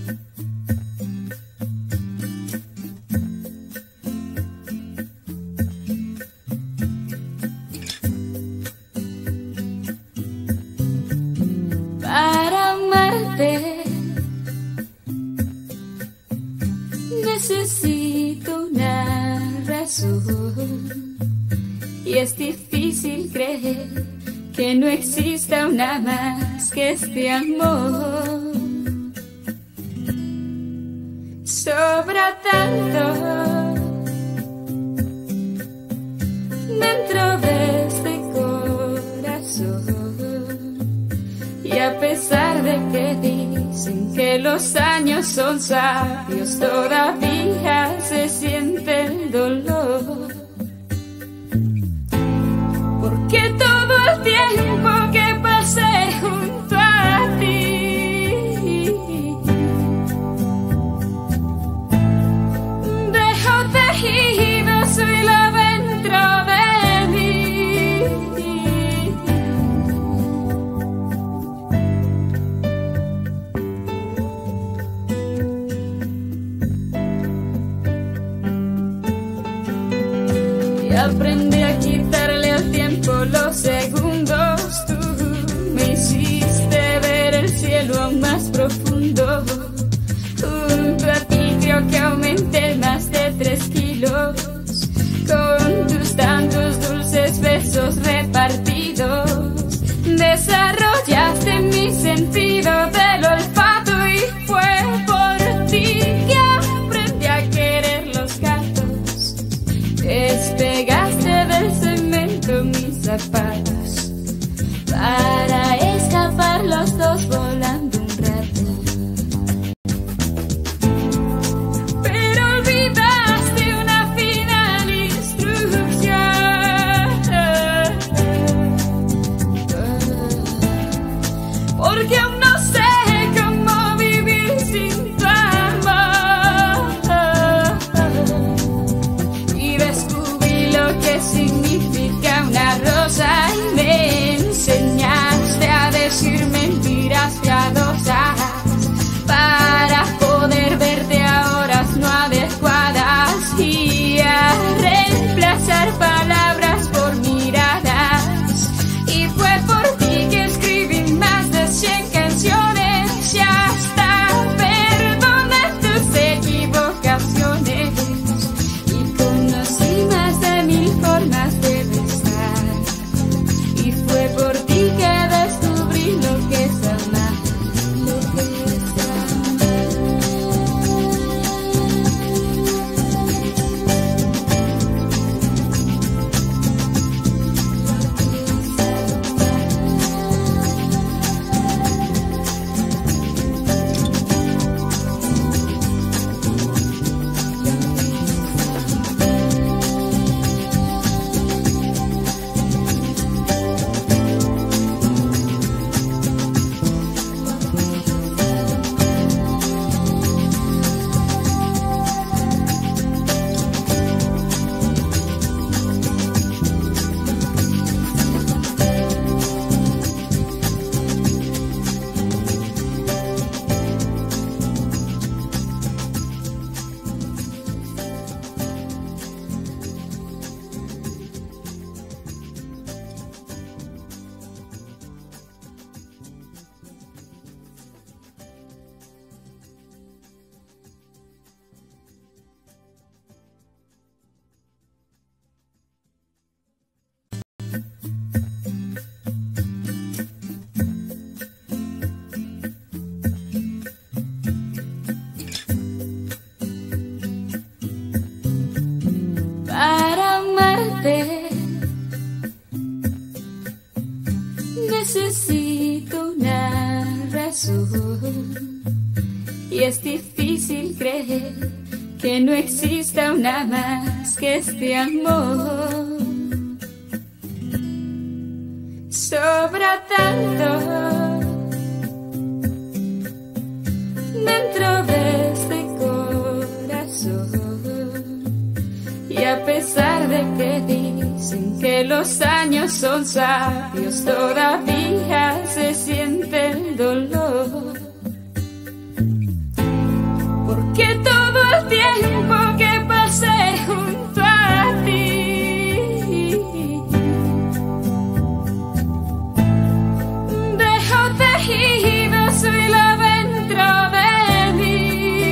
Para amarte necesito una razón, y es difícil creer que no exista una más que este amor. Sobra tanto dentro de este corazón, y a pesar de que dicen que los años son sabios, todavía se siente el dolor. Porque todo el tiempo que pasé junto a ti dejo tejidos su hilo dentro de mí. Y aprendí a quitarle al tiempo los segundos. Tú me hiciste ver el cielo aún más profundo. Junto a ti creo que aumenté más de 3 kilos, con tus tantos dulces besos repartidos. Desarrollaste mi sentido del olfato, y fue por ti que aprendí a querer los gatos. Despegaste del cemento mis zapatos para escapar los dos volando un rato. Pero olvidaste una final instrucción, porque aún no sé cómo vivir sin tu amor. Y descubrí lo que significa una rosa, y me enseñaste a decir mentiras piadosas para poder verte a horas no adecuadas, y a reemplazar palabras por miradas. Y fue por ti que escribí más de 100 canciones, y hasta perdoné tus equivocaciones, y conocí más de 1000 formas de besar. Y fue por ti que descubrí lo que es amar, lo que es para amarte necesito una razón, y es difícil creer que no exista una más que este amor. Sobra tanto dentro de este corazón, y a pesar de que dicen que los años son sabios, todavía se siente el dolor. porque todo el tiempo que pasé junto a ti dejó tejido su hilo dentro de mí.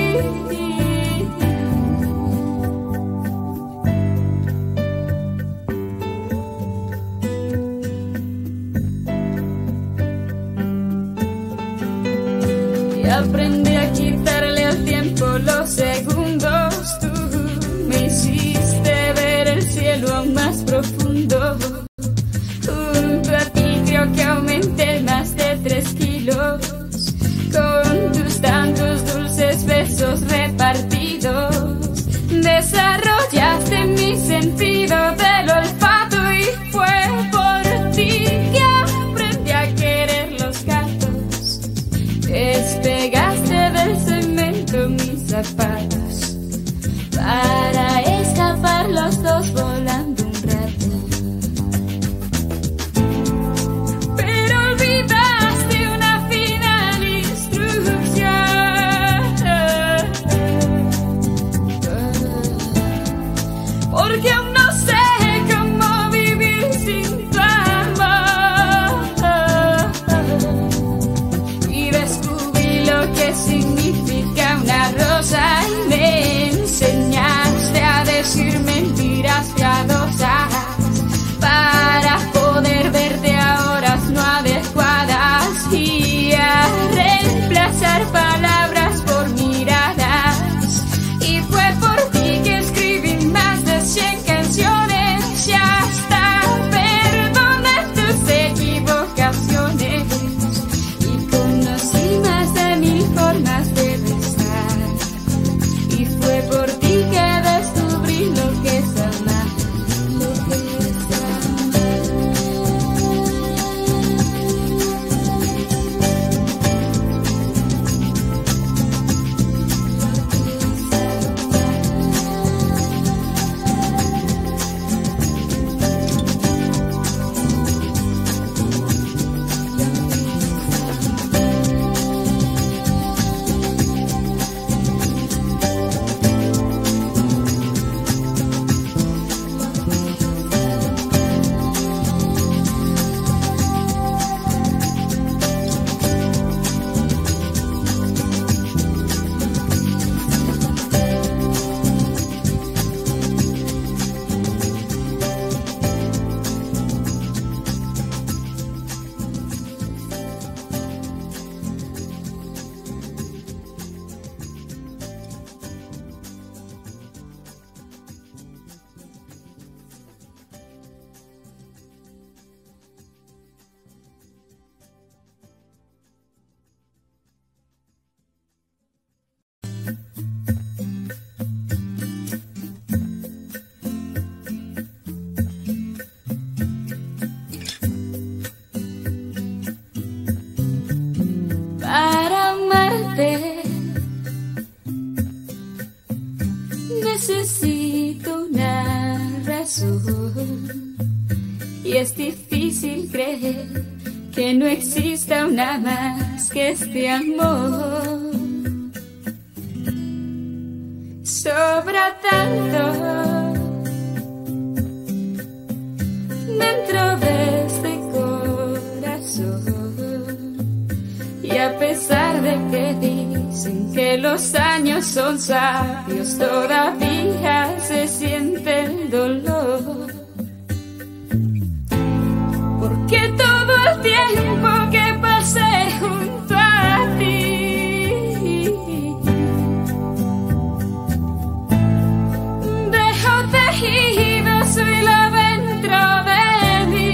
Y aprendí a quitarle al tiempo los segundos. Tú me hiciste ver el cielo aún más profundo. Junto a ti creo que aumenté más de 3 kilos con tus tantos dulces besos repartidos. Desarrollaste mi sentido del olfato y fue por ti que aprendí a querer los gatos. Despegaste del cemento mis zapatos para escapar los dos volando un rato. Pero olvidaste una final instrucción, porque aún no sé cómo vivir sin tu amor. Y descubrí lo que significa una rosa y me enseñaste a decir mentiras piadosas para poder verte a horas no adecuadas y a reemplazar palabras por miradas. Y fue por ti que escribí más de 100 canciones y hasta perdoné tus equivocaciones. Y conocí más de 1000 formas de besar. Y fue por ti que descubrí lo que es amar, lo que es para amarte. Necesito una razón y es difícil creer que no exista una más que este amor. Sobra tanto dentro de este corazón. Y a pesar de que dicen que los años son sabios, todavía se siente el dolor. Porque todo el tiempo que pasé junto a ti dejó tejido su hilo dentro de mí.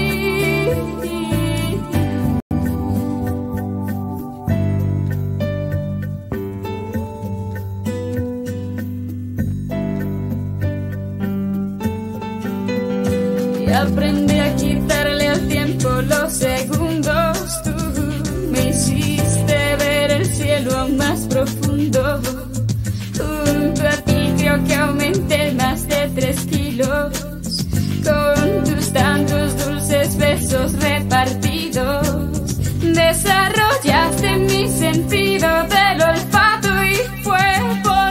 Y aprendí a quitarle al tiempo los segundos. Tú me hiciste ver el cielo aún más profundo. Junto a ti creo que aumenté más de 3 kilos con tus tantos dulces besos repartidos. Desarrollaste mi sentido del olfato y fue por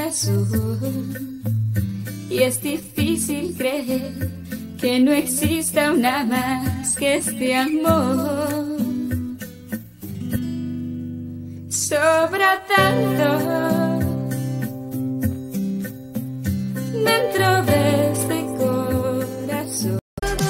corazón. Y es difícil creer que no exista una más que este amor. Sobra tanto dentro de este corazón.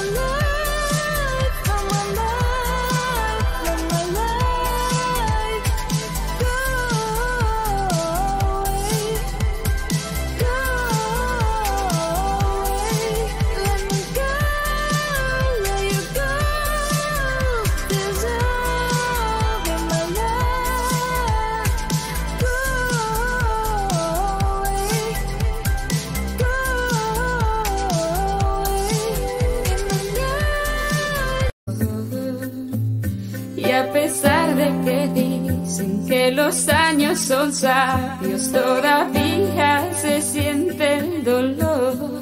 Y a pesar de que dicen que los años son sabios, todavía se siente el dolor.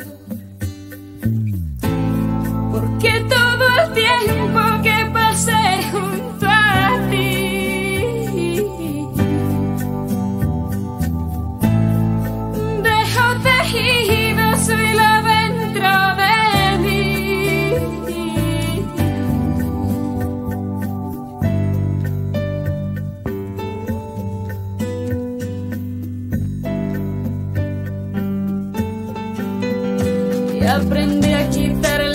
Porque todo el tiempo que pasé junto a ti dejo tejidos su hilo dentro de mí. Aprendí a quitar